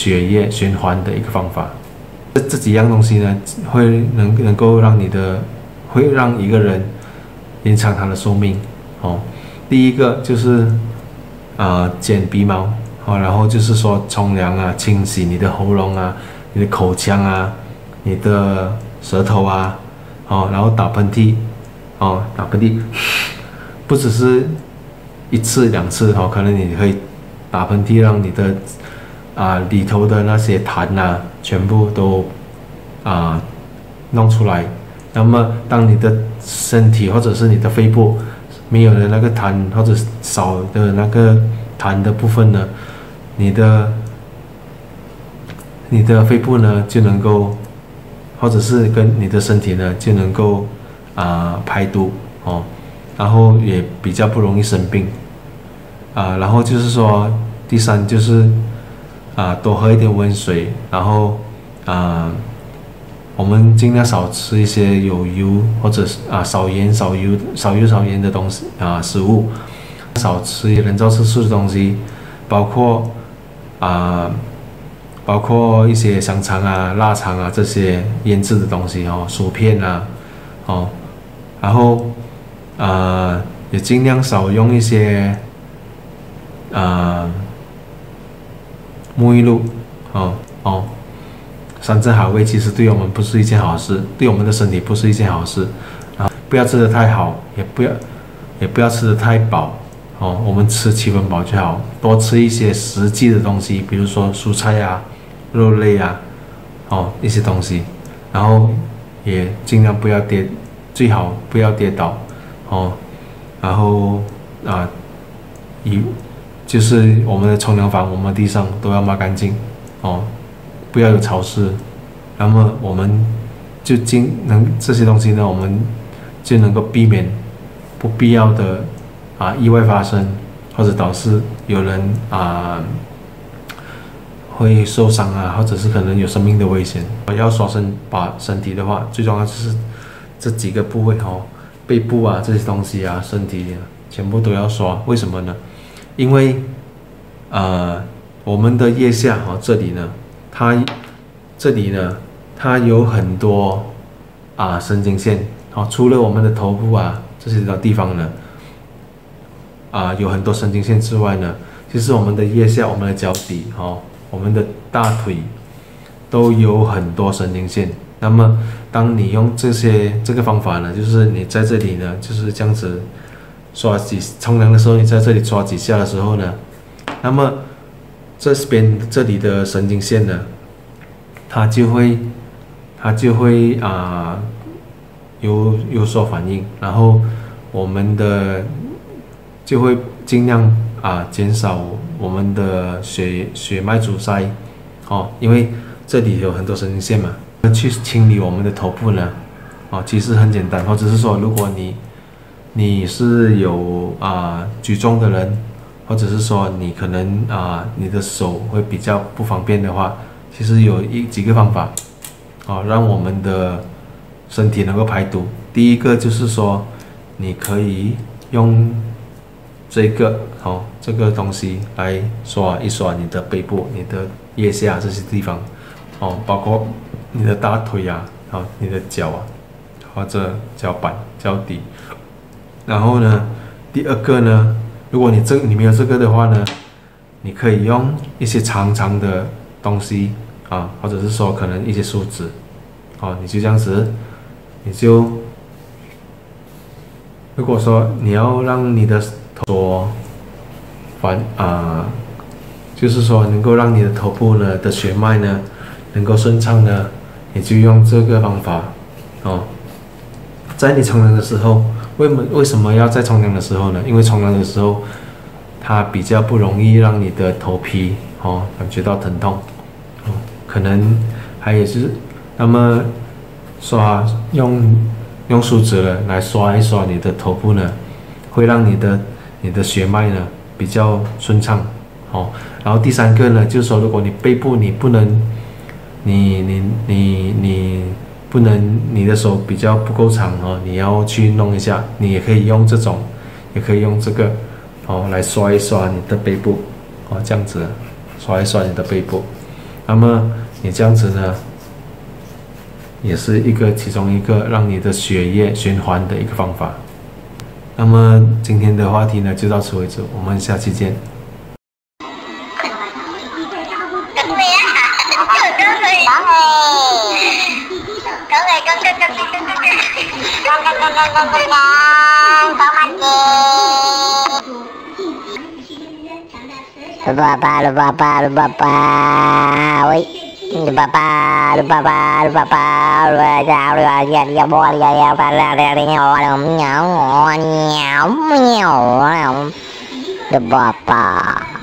血液循环的一个方法。这几样东西呢，能够让会让一个人延长他的寿命哦。第一个就是剪鼻毛哦，然后就是说冲凉啊，清洗你的喉咙啊、你的口腔啊、你的舌头啊，哦，然后打喷嚏哦，打喷嚏不只是1次2次哦，可能你可以打喷嚏，让你的里头的那些痰啊，全部都弄出来。那么，当你的身体或者是你的肺部没有了那个痰或者少的那个痰的部分呢，你的肺部呢就能够，或者是跟你的身体呢就能够排毒哦，然后也比较不容易生病然后就是说，第三就是多喝一点温水，然后我们尽量少吃一些有油或者是少盐少盐的东西食物，少吃人造色素的东西，包括一些香肠啊、腊肠啊这些腌制的东西哦，薯片然后也尽量少用一些沐浴露山珍海味其实对我们不是一件好事，对我们的身体不是一件好事不要吃得太好，也不要吃得太饱我们吃7分饱就好，多吃一些实际的东西，比如说蔬菜啊、肉类啊一些东西，然后也尽量最好不要跌倒然后就是我们的冲凉房、我们的地上都要抹干净不要有潮湿，那么我们就这些东西呢，我们就能够避免不必要的意外发生，或者导致有人会受伤或者是可能有生命的危险。要把身体的话，最重要就是这几个部位背部这些东西身体全部都要刷。为什么呢？因为我们的腋下这里呢，它有很多神经线除了我们的头部这些地方呢有很多神经线之外呢，其实我们的腋下、我们的脚底我们的大腿都有很多神经线。那么当你用这个方法呢，就是你在这里呢，就是这样子冲凉的时候，你在这里刷几下的时候呢，那么这里的神经线呢，它就会有所反应，然后我们就会尽量减少我们的血脉阻塞因为这里有很多神经线嘛。去清理我们的头部呢其实很简单，或者是说如果你是有举重的人，或者是说你可能你的手会比较不方便的话，其实有几个方法让我们的身体能够排毒。第一个就是说，你可以用这个东西来刷一刷你的背部、你的腋下这些地方包括你的大腿你的脚或者脚板、脚底。然后呢，第二个呢，如果你没有这个的话呢，你可以用一些长长的东西或者是说可能一些梳子你就这样子，如果说你要让你的头就是说能够让你的头部呢的血脉呢能够顺畅呢，你就用这个方法在你冲凉的时候，为什么要在冲凉的时候呢？因为冲凉的时候，它比较不容易让你的头皮感觉到疼痛可能还有就是，那么用梳子来刷一刷你的头部呢，会让你的血脉呢比较顺畅然后第三个呢，就是说如果你背部你不能，你的手比较不够长你要去弄一下，你也可以用这种，也可以用这个来刷一刷你的背部这样子刷一刷你的背部。 那么你这样子呢，也是其中一个让你的血液循环的一个方法。那么今天的话题呢就到此为止，我们下期见。 lupa wait lupa lupa